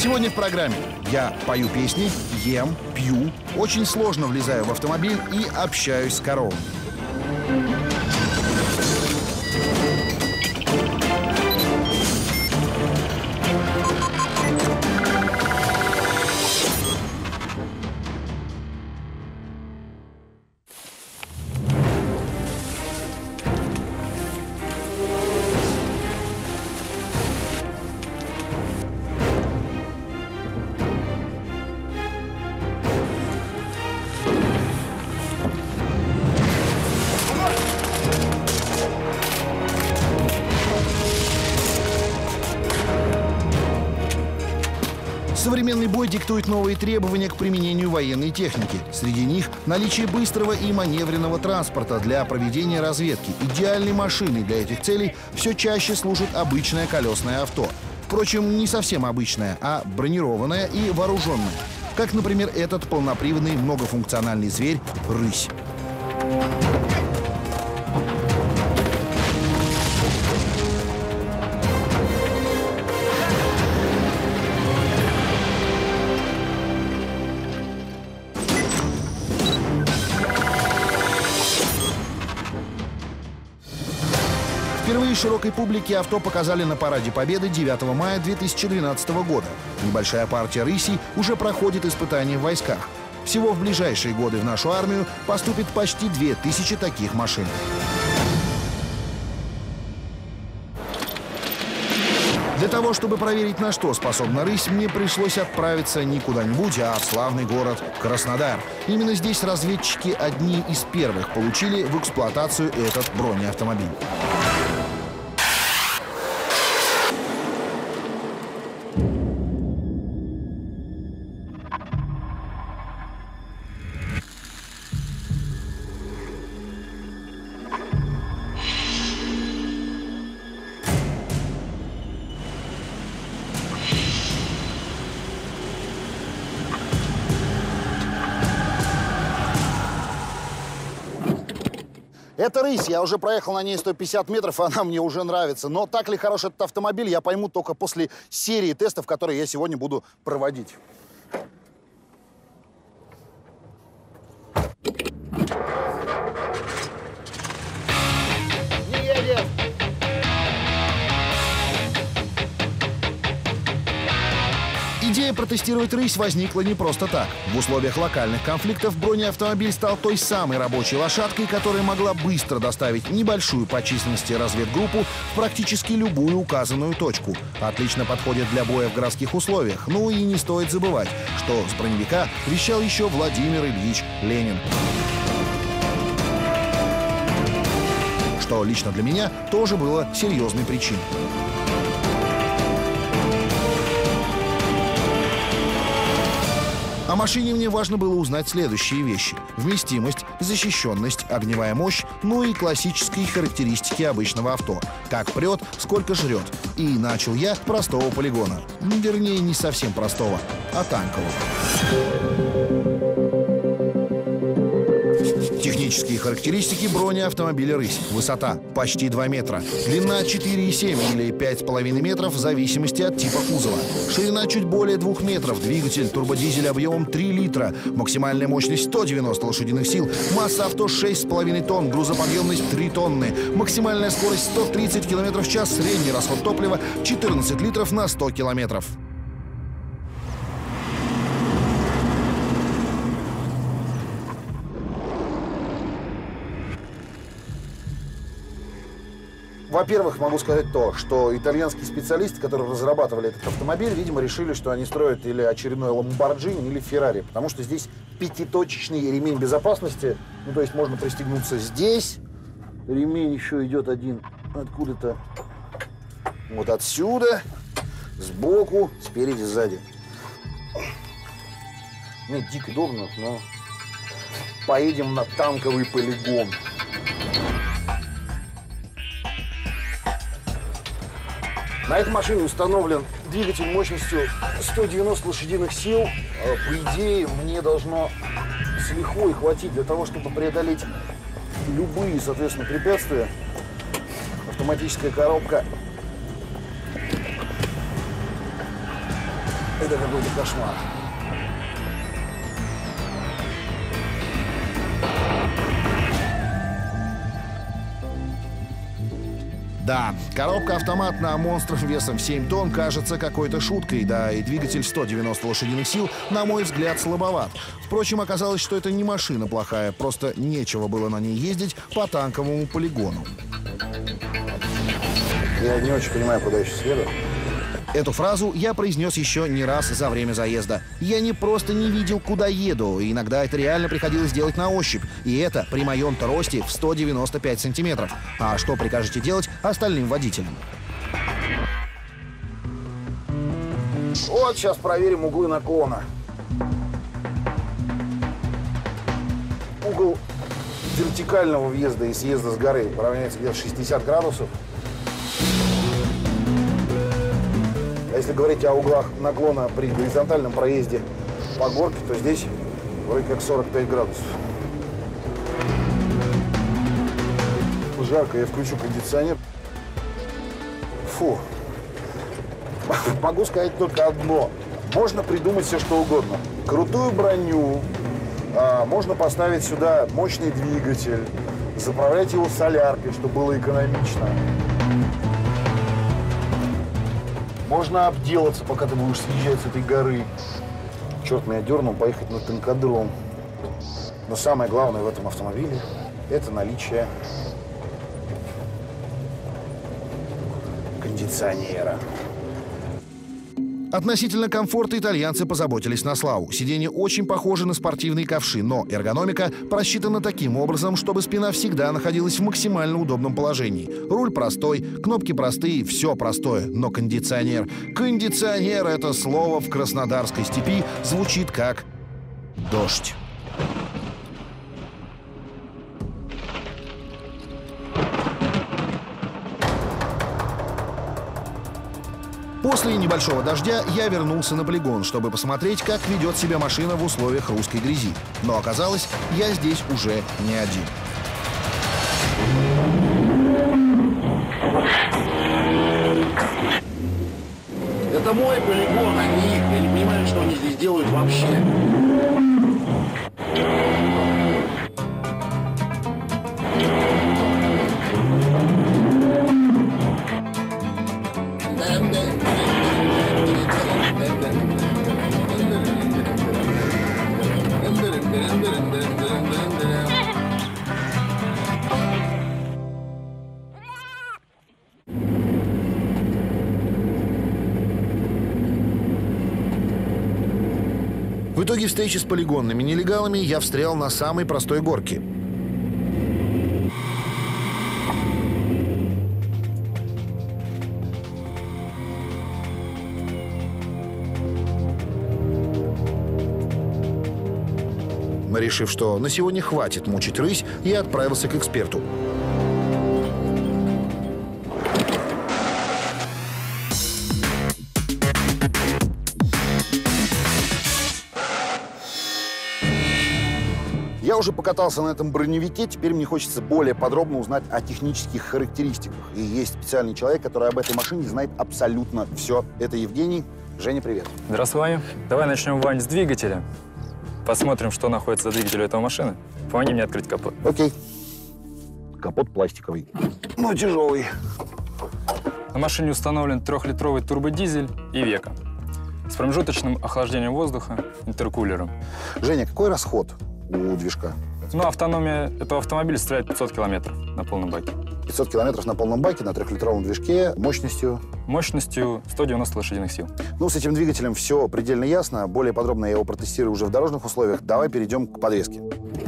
Сегодня в программе я пою песни, ем, пью, очень сложно влезаю в автомобиль и общаюсь с коровами. Современный бой диктует новые требования к применению военной техники. Среди них наличие быстрого и маневренного транспорта для проведения разведки. Идеальной машиной для этих целей все чаще служит обычное колесное авто. Впрочем, не совсем обычное, а бронированное и вооруженное. Как, например, этот полноприводный многофункциональный зверь «Рысь». Впервые широкой публике авто показали на Параде Победы 9 мая 2012 года. Небольшая партия «Рысей» уже проходит испытания в войсках. Всего в ближайшие годы в нашу армию поступит почти 2000 таких машин. Для того, чтобы проверить, на что способна «Рысь», мне пришлось отправиться не куда-нибудь, а в славный город Краснодар. Именно здесь разведчики одни из первых получили в эксплуатацию этот бронеавтомобиль. Это «Рысь». Я уже проехал на ней 150 метров, она мне уже нравится. Но так ли хорош этот автомобиль, я пойму только после серии тестов, которые я сегодня буду проводить. Не едет! Идея протестировать «Рысь» возникла не просто так. В условиях локальных конфликтов бронеавтомобиль стал той самой рабочей лошадкой, которая могла быстро доставить небольшую по численности разведгруппу в практически любую указанную точку. Отлично подходит для боя в городских условиях. Ну и не стоит забывать, что с броневика вещал еще Владимир Ильич Ленин. Что лично для меня тоже было серьезной причиной. О машине мне важно было узнать следующие вещи: вместимость, защищенность, огневая мощь, ну и классические характеристики обычного авто. Как прет, сколько жрет. И начал я с простого полигона. Вернее, не совсем простого, а танкового. Технические характеристики бронеавтомобиля «Рысь». Высота почти 2 метра. Длина 4,7 или 5,5 метров в зависимости от типа кузова. Ширина чуть более 2 метров. Двигатель турбодизель объемом 3 литра. Максимальная мощность 190 лошадиных сил. Масса авто 6,5 тонн. Грузоподъемность 3 тонны. Максимальная скорость 130 км в час. Средний расход топлива 14 литров на 100 километров. Во-первых, могу сказать то, что итальянские специалисты, которые разрабатывали этот автомобиль, видимо, решили, что они строят или очередной Lamborghini, или Ferrari, потому что здесь пятиточечный ремень безопасности, ну, то есть можно пристегнуться здесь, ремень еще идет один откуда-то вот отсюда, сбоку, спереди, сзади. Мне дико удобно, но поедем на танковый полигон. На этой машине установлен двигатель мощностью 190 лошадиных сил. По идее, мне должно с лихвой хватить для того, чтобы преодолеть любые, соответственно, препятствия. Автоматическая коробка Это какой-то кошмар. Да, коробка-автомат на монстрах весом в 7 тонн кажется какой-то шуткой, да и двигатель 190 лошадиных сил, на мой взгляд, слабоват. Впрочем, оказалось, что это не машина плохая, просто нечего было на ней ездить по танковому полигону. Я не очень понимаю, куда еще еду. Эту фразу я произнес еще не раз за время заезда. Я не просто не видел, куда еду. Иногда это реально приходилось делать на ощупь. И это при моем-то росте в 195 сантиметров. А что прикажете делать остальным водителям? Вот сейчас проверим углы наклона. Угол вертикального въезда и съезда с горы равняется где-то 60 градусов. А если говорить о углах наклона при горизонтальном проезде по горке, то здесь вроде как 45 градусов. Жарко, я включу кондиционер. Фу. Могу сказать только одно. Можно придумать все, что угодно. Крутую броню, можно поставить сюда мощный двигатель, заправлять его соляркой, чтобы было экономично. Можно обделаться, пока ты будешь съезжать с этой горы. Черт меня дернул поехать на танкодром. Но самое главное в этом автомобиле – это наличие кондиционера. Относительно комфорта итальянцы позаботились на славу. Сиденья очень похожи на спортивные ковши, но эргономика просчитана таким образом, чтобы спина всегда находилась в максимально удобном положении. Руль простой, кнопки простые, все простое, но кондиционер. Кондиционер — это слово в краснодарской степи звучит как «дождь». После небольшого дождя я вернулся на полигон, чтобы посмотреть, как ведет себя машина в условиях русской грязи. Но оказалось, я здесь уже не один. Это мой полигон, а не их. Я не понимаю, что они здесь делают вообще. В итоге встречи с полигонными нелегалами я встрял на самой простой горке. Решив, что на сегодня хватит мучить рысь, я отправился к эксперту. Я уже покатался на этом броневике, теперь мне хочется более подробно узнать о технических характеристиках. И есть специальный человек, который об этой машине знает абсолютно все. Это Евгений. Женя, привет. Здравствуй, Ваня. Давай начнем, Вань, с двигателя. Посмотрим, что находится за двигателем этого машины. Помоги мне открыть капот. Окей. Капот пластиковый, но тяжелый. На машине установлен 3-литровый турбодизель и Века с промежуточным охлаждением воздуха, интеркулером. Женя, какой расход у движка? Ну, автономия этого автомобиля составляет 500 километров на полном баке. 500 километров на полном баке, на 3-литровом движке, мощностью? Мощностью 190 лошадиных сил. Ну, с этим двигателем все предельно ясно. Более подробно я его протестирую уже в дорожных условиях. Давай перейдем к подвеске.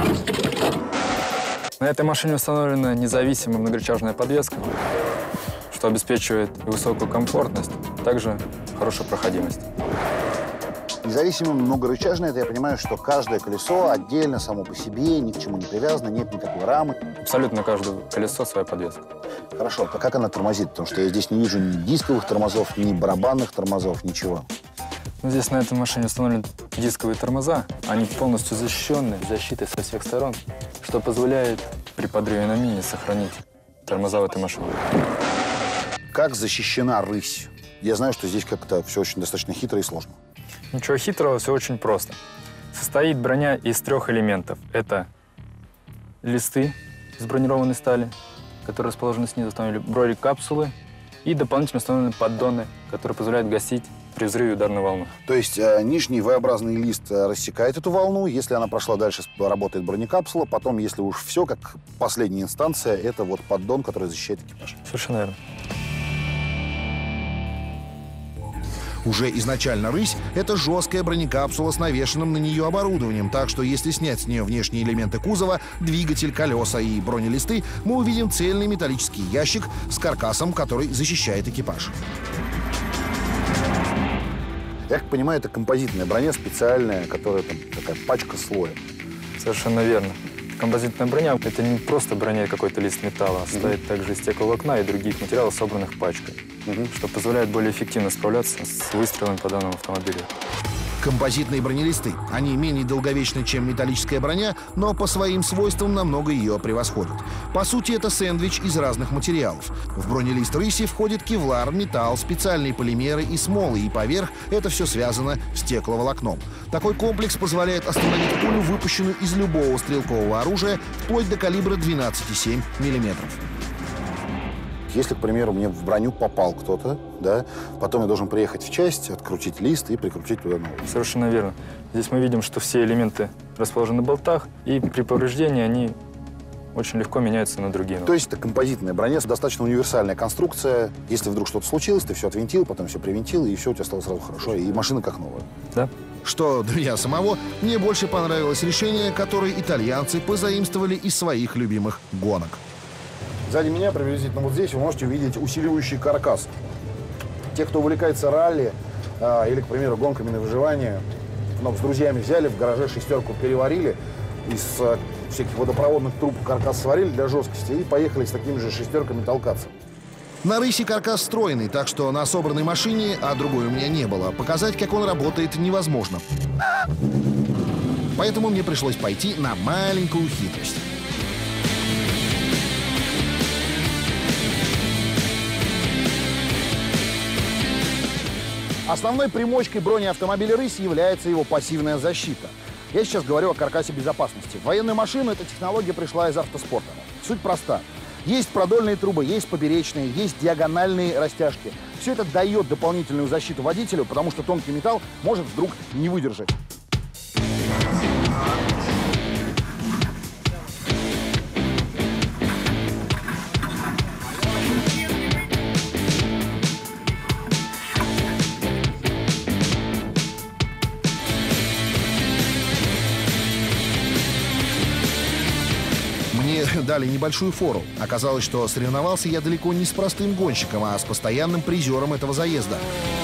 На этой машине установлена независимая многорычажная подвеска, что обеспечивает высокую комфортность, также хорошую проходимость. Независимо многорычажное, это я понимаю, что каждое колесо отдельно, само по себе, ни к чему не привязано, нет никакой рамы. Абсолютно каждое колесо своя подвеска. Хорошо, а как она тормозит? Потому что я здесь не вижу ни дисковых тормозов, ни барабанных тормозов, ничего. Здесь на этой машине установлены дисковые тормоза. Они полностью защищены, защитой со всех сторон, что позволяет при подрыве на мине сохранить тормоза в этой машине. Как защищена рысь? Я знаю, что здесь как-то все очень достаточно хитро и сложно. Ничего хитрого, все очень просто. Состоит броня из 3 элементов. Это листы из бронированной стали, которые расположены снизу автомобиля, бронекапсулы и дополнительно установлены поддоны, которые позволяют гасить при взрыве ударной волны. То есть нижний V-образный лист рассекает эту волну, если она прошла дальше, работает бронекапсула, потом, если уж все, как последняя инстанция, это вот поддон, который защищает экипаж. Совершенно верно. Уже изначально «Рысь» — это жесткая бронекапсула с навешенным на нее оборудованием, так что если снять с нее внешние элементы кузова, двигатель, колеса и бронелисты, мы увидим цельный металлический ящик с каркасом, который защищает экипаж. Я как понимаю, это композитная броня специальная, которая там такая пачка слоя. Совершенно верно. Композитная броня — это не просто броня и какой-то лист металла, а состоит также из стекловолокна и других материалов, собранных пачкой, что позволяет более эффективно справляться с выстрелами по данному автомобилю. Композитные бронелисты. Они менее долговечны, чем металлическая броня, но по своим свойствам намного ее превосходят. По сути, это сэндвич из разных материалов. В бронелист «Рыси» входит кевлар, металл, специальные полимеры и смолы, и поверх это все связано стекловолокном. Такой комплекс позволяет остановить пулю, выпущенную из любого стрелкового оружия, вплоть до калибра 12,7 мм. Если, к примеру, мне в броню попал кто-то, да, потом я должен приехать в часть, открутить лист и прикрутить туда новый. Совершенно верно. Здесь мы видим, что все элементы расположены на болтах, и при повреждении они очень легко меняются на другие. То есть это композитная броня, достаточно универсальная конструкция. Если вдруг что-то случилось, ты все отвинтил, потом все привинтил, и все у тебя стало сразу хорошо, и машина как новая. Да. Что для меня самого, мне больше понравилось решение, которое итальянцы позаимствовали из своих любимых гонок. Сзади меня, приблизительно вот здесь, вы можете увидеть усиливающий каркас. Те, кто увлекается ралли или, к примеру, гонками на выживание, с друзьями взяли, в гараже шестерку переварили, из всяких водопроводных труб каркас сварили для жесткости и поехали с такими же шестерками толкаться. На «Рысе» каркас встроенный, так что на собранной машине, а другой у меня не было, показать, как он работает, невозможно. Поэтому мне пришлось пойти на маленькую хитрость. Основной примочкой бронеавтомобиля «Рысь» является его пассивная защита. Я сейчас говорю о каркасе безопасности. В военную машину эта технология пришла из автоспорта. Суть проста. Есть продольные трубы, есть поперечные, есть диагональные растяжки. Все это дает дополнительную защиту водителю, потому что тонкий металл может вдруг не выдержать. Мне дали небольшую фору. Оказалось, что соревновался я далеко не с простым гонщиком, а с постоянным призером этого заезда.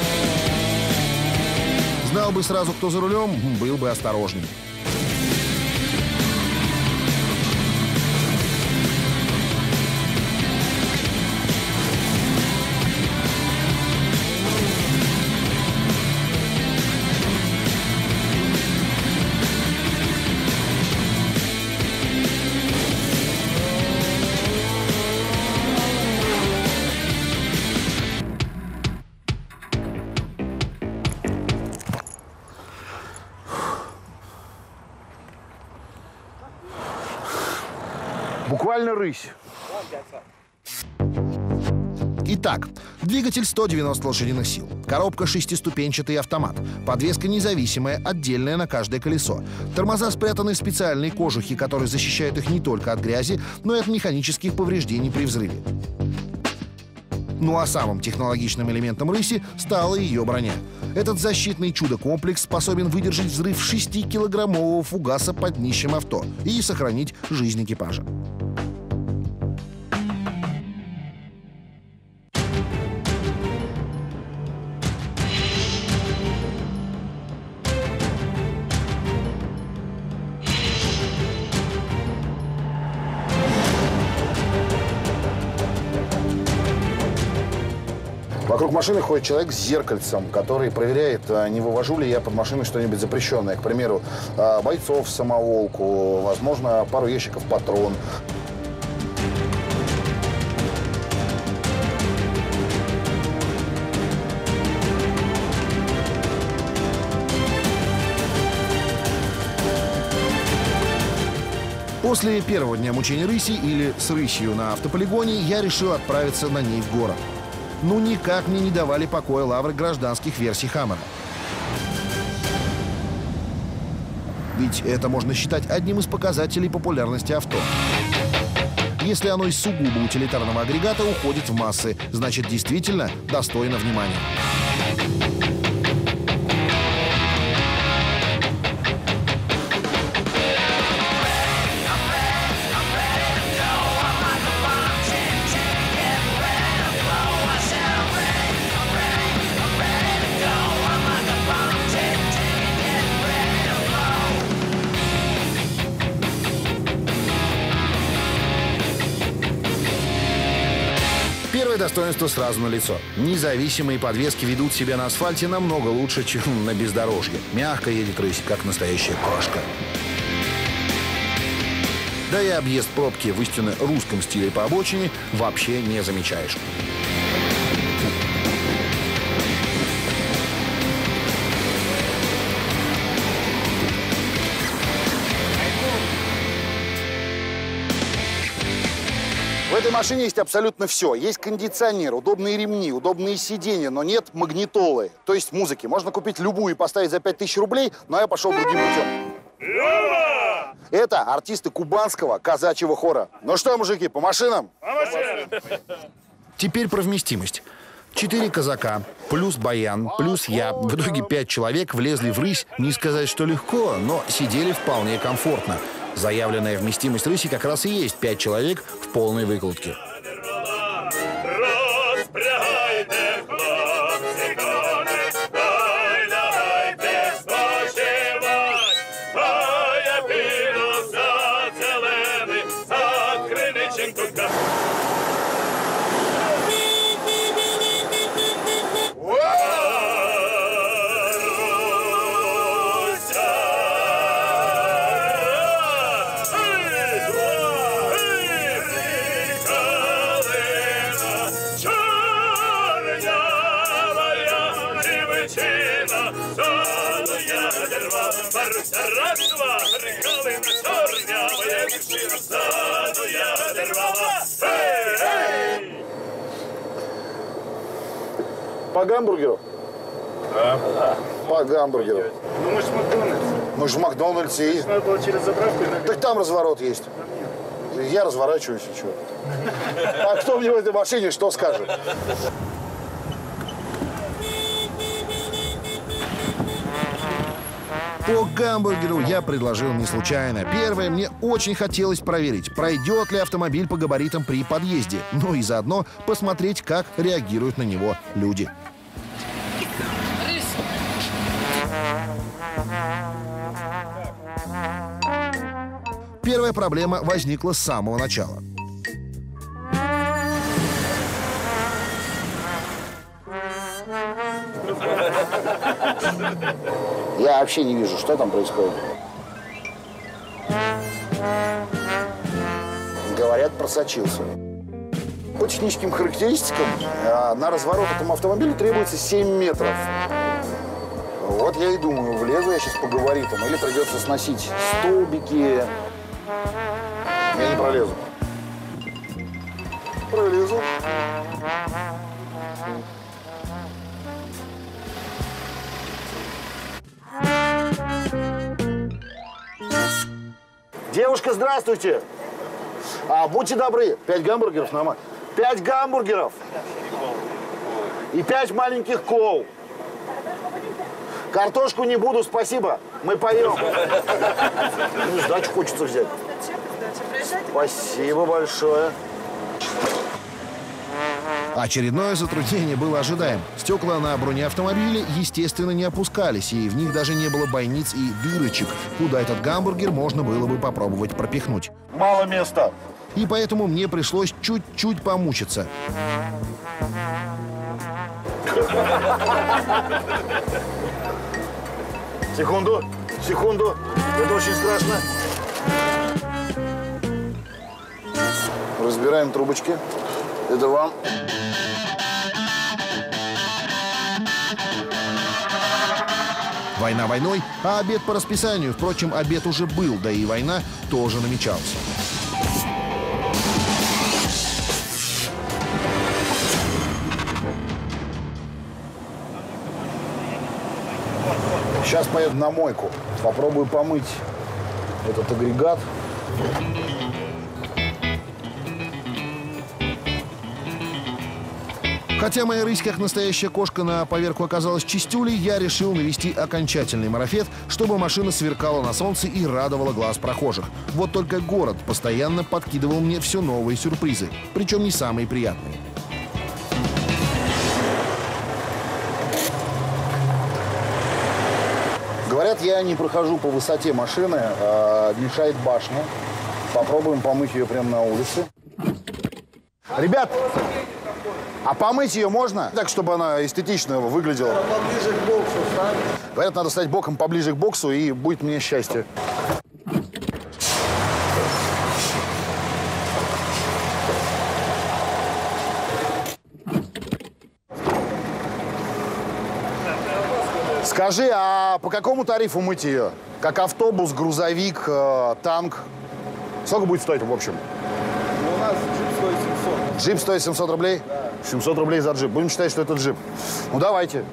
Знал бы сразу, кто за рулем, был бы осторожней. Буквально «Рысь». Итак, двигатель 190 лошадиных сил, коробка шестиступенчатый автомат, подвеска независимая, отдельная на каждое колесо, тормоза спрятаны в специальные кожухи, которые защищают их не только от грязи, но и от механических повреждений при взрыве. Ну а самым технологичным элементом «Рыси» стала ее броня. Этот защитный чудо-комплекс способен выдержать взрыв 6-килограммового фугаса под днищем авто и сохранить жизнь экипажа. Вокруг машины ходит человек с зеркальцем, который проверяет, не вывожу ли я под машиной что-нибудь запрещенное. К примеру, бойцов, самоволку, возможно, пару ящиков патрон. После первого дня мучения рыси или с рысью на автополигоне я решил отправиться на ней в город. Ну никак мне не давали покоя лавры гражданских версий Хаммера. Ведь это можно считать одним из показателей популярности авто. Если оно из сугубо утилитарного агрегата уходит в массы, значит действительно достойно внимания. Первое достоинство сразу налицо. Независимые подвески ведут себя на асфальте намного лучше, чем на бездорожье. Мягко едет рысь, как настоящая кошка. Да и объезд пробки в истинно русском стиле по обочине вообще не замечаешь. В этой машине есть абсолютно все. Есть кондиционер, удобные ремни, удобные сиденья, но нет магнитолы, то есть музыки. Можно купить любую и поставить за 5000 рублей, но я пошел другим путем. Это артисты кубанского казачьего хора. Ну что, мужики, по машинам? По машинам. Теперь про вместимость. 4 казака, плюс баян, плюс я. В итоге 5 человек влезли в рысь. Не сказать, что легко, но сидели вполне комфортно. Заявленная вместимость рыси как раз и есть 5 человек в полной выкладке. По гамбургеру? Да. По гамбургеру. Ну мы же в Макдональдсе. Мы же в Макдональдсе. Надо было через заправку. Так там разворот есть. Я разворачиваюсь и что? А кто мне в этой машине что скажет? По гамбургеру я предложил не случайно. Первое, мне очень хотелось проверить, пройдет ли автомобиль по габаритам при подъезде. Ну и заодно посмотреть, как реагируют на него люди. Первая проблема возникла с самого начала. Я вообще не вижу, что там происходит. Говорят, просочился. По техническим характеристикам на разворот этому автомобилю требуется 7 метров. Вот я и думаю, влезу я сейчас по габаритам или придется сносить столбики. Я не пролезу. Пролезу. Девушка, здравствуйте. Будьте добры, 5 гамбургеров нормально. 5 гамбургеров. И 5 маленьких кол. Картошку не буду, спасибо. Мы поем. Ну, сдачу хочется взять. Спасибо большое. Очередное затруднение было ожидаем. Стекла на броне автомобиля, естественно, не опускались, и в них даже не было бойниц и дырочек, куда этот гамбургер можно было бы попробовать пропихнуть. Мало места. И поэтому мне пришлось чуть-чуть помучиться. Секунду, секунду. Это очень страшно. Разбираем трубочки. Это вам. Война войной, а обед по расписанию. Впрочем, обед уже был, да и война тоже намечалась. Сейчас поеду на мойку. Попробую помыть этот агрегат. Хотя моя рысь, как настоящая кошка, на поверку оказалась чистюлей, я решил навести окончательный марафет, чтобы машина сверкала на солнце и радовала глаз прохожих. Вот только город постоянно подкидывал мне все новые сюрпризы, причем не самые приятные. Говорят, я не прохожу по высоте машины, мешает башня. Попробуем помыть ее прямо на улице. Ребят, а помыть ее можно? Так, чтобы она эстетично выглядела. Поближе к боксу стань. Говорят, надо стать боком поближе к боксу, и будет мне счастье. Скажи, а по какому тарифу мыть ее? Как автобус, грузовик, танк? Сколько будет стоить в общем? У нас джип стоит 700. Джип стоит 700 рублей? Да. 700 рублей за джип. Будем считать, что это джип. Ну, давайте.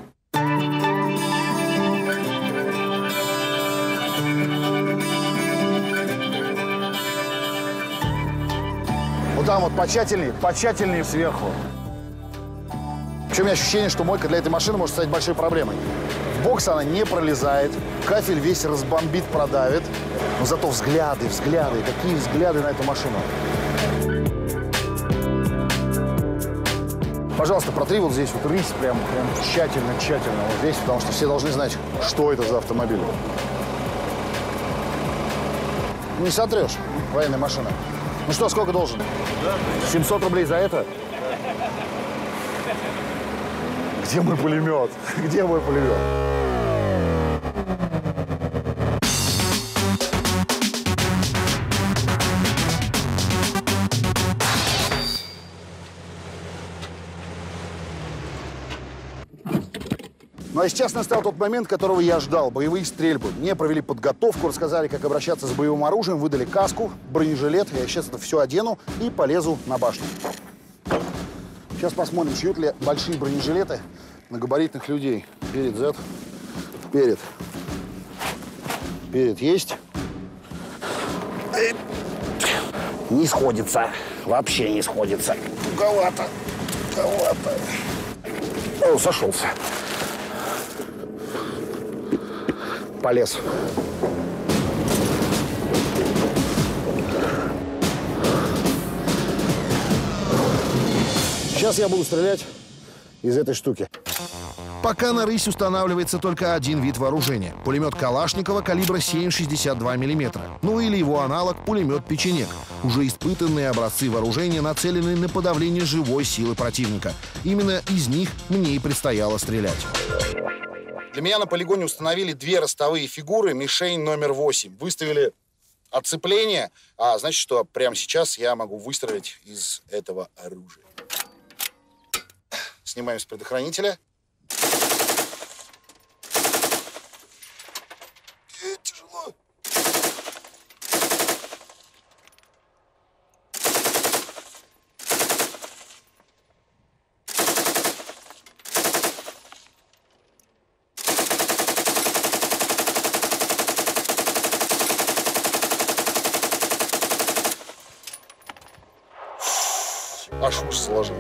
Вот там вот потщательнее сверху. Причем у меня ощущение, что мойка для этой машины может стать большой проблемой. В бокс она не пролезает, кафель весь разбомбит, продавит. Но зато взгляды, какие взгляды на эту машину. Пожалуйста, протри вот здесь вот рысь прям тщательно вот здесь, потому что все должны знать, что это за автомобиль. Не сотрешь, военная машина. Ну что, сколько должен? 700 рублей за это? Где мой пулемет? Где мой пулемет? Ну а сейчас настал тот момент, которого я ждал. Боевые стрельбы. Мне провели подготовку, рассказали, как обращаться с боевым оружием, выдали каску, бронежилет. Я сейчас это все одену и полезу на башню. Сейчас посмотрим, шьют ли большие бронежилеты на габаритных людей. Перед Z. Перед есть. Не сходится. Вообще не сходится. Туговато. О, сошелся. Полез. Сейчас я буду стрелять из этой штуки. Пока на рысь устанавливается только один вид вооружения – пулемет Калашникова калибра 7,62 мм. Ну или его аналог – пулемет «Печенек». Уже испытанные образцы вооружения нацелены на подавление живой силы противника. Именно из них мне и предстояло стрелять. Для меня на полигоне установили две ростовые фигуры, мишень номер 8. Выставили отцепление, а значит, что прямо сейчас я могу выстрелить из этого оружия. Снимаем с предохранителя. Тяжело. Аж уши сложил.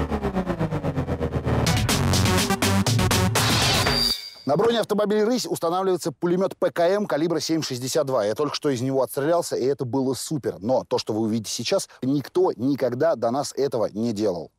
На бронеавтомобиле «Рысь» устанавливается пулемет ПКМ калибра 7,62. Я только что из него отстрелялся, и это было супер. Но то, что вы увидите сейчас, никто никогда до нас этого не делал.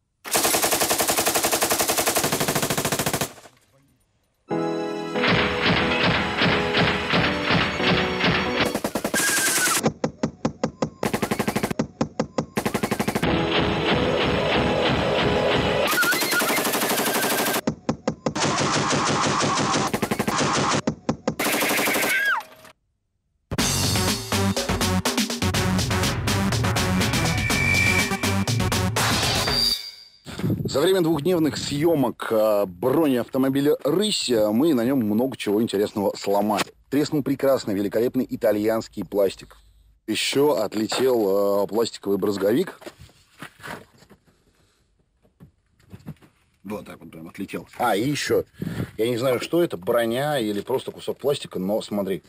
За время двухдневных съемок бронеавтомобиля «Рысь» мы на нем много чего интересного сломали. Треснул прекрасный, великолепный итальянский пластик. Еще отлетел пластиковый брызговик. Вот так вот прям отлетел. А, и еще, я не знаю, что это, броня или просто кусок пластика, но смотри.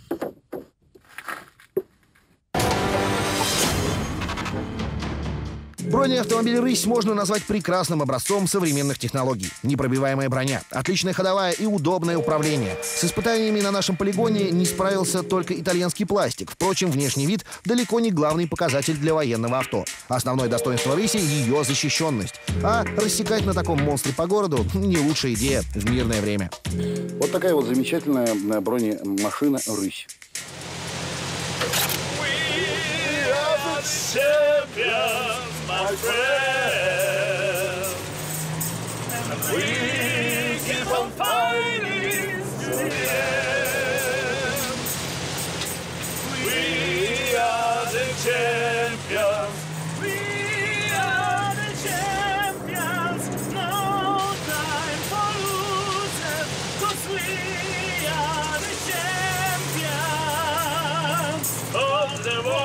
Бронеавтомобиль «Рысь» можно назвать прекрасным образцом современных технологий. Непробиваемая броня, отличная ходовая и удобное управление. С испытаниями на нашем полигоне не справился только итальянский пластик. Впрочем, внешний вид далеко не главный показатель для военного авто. Основное достоинство «Рыси» — ее защищенность. А рассекать на таком монстре по городу — не лучшая идея в мирное время. Вот такая вот замечательная бронемашина «Рысь». My friend, and we keep on fighting to the end. We are the champions. We are the champions. No time for losers, 'cause we are the champions of the world.